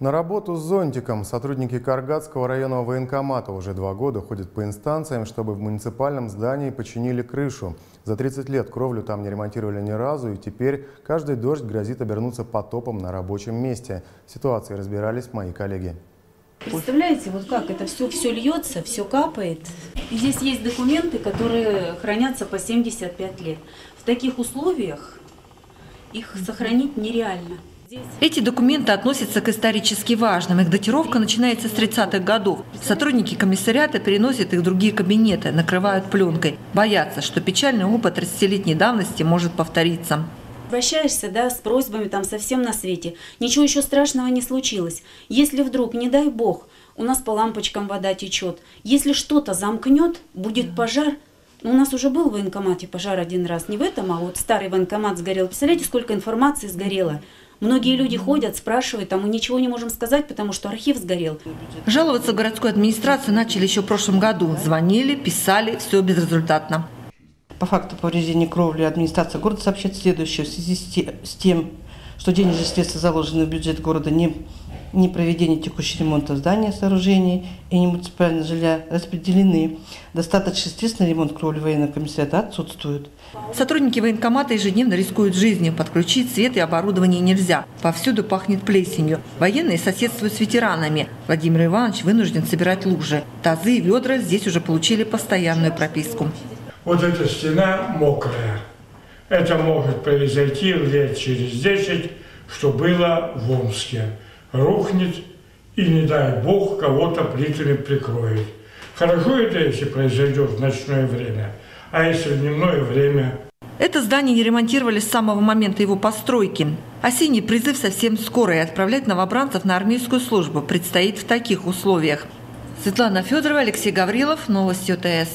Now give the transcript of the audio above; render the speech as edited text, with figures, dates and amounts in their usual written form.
На работу с зонтиком сотрудники Каргатского районного военкомата уже 2 года ходят по инстанциям, чтобы в муниципальном здании починили крышу. За 30 лет кровлю там не ремонтировали ни разу, и теперь каждый дождь грозит обернуться потопом на рабочем месте. В ситуации разбирались мои коллеги. Представляете, вот как это все льется, все капает. И здесь есть документы, которые хранятся по 75 лет. В таких условиях их сохранить нереально. Эти документы относятся к исторически важным. Их датировка начинается с 30-х годов. Сотрудники комиссариата переносят их в другие кабинеты, накрывают пленкой. Боятся, что печальный опыт 30-летней давности может повториться. Обращаешься, с просьбами совсем на свете. Ничего еще страшного не случилось. Если вдруг, не дай бог, у нас по лампочкам вода течет, если что-то замкнет, будет пожар. У нас уже был в военкомате пожар один раз, не в этом, а вот старый военкомат сгорел. Представляете, сколько информации сгорело? Многие люди ходят, спрашивают, а мы ничего не можем сказать, потому что архив сгорел. Жаловаться в городскую администрацию начали еще в прошлом году. Звонили, писали, все безрезультатно. По факту повреждения кровли администрация города сообщает следующее. В связи с тем, что денежные средства заложены в бюджет города не проведение текущего ремонта здания, сооружений и не муниципального жилья распределены. Достаточно средств на ремонт кровли военного комиссариата отсутствует. Сотрудники военкомата ежедневно рискуют жизнью. Подключить свет и оборудование нельзя. Повсюду пахнет плесенью. Военные соседствуют с ветеранами. Владимир Иванович вынужден собирать лужи. Тазы и ведра здесь уже получили постоянную прописку. Вот эта стена мокрая. Это может произойти лет через 10, что было в Омске. Рухнет и, не дай бог, кого-то плитами прикроет. Хорошо это, если произойдет в ночное время, а если в дневное время? Это здание не ремонтировали с самого момента его постройки. Осенний призыв совсем скоро, и отправлять новобранцев на армейскую службу предстоит в таких условиях. Светлана Федорова, Алексей Гаврилов, Новости ОТС.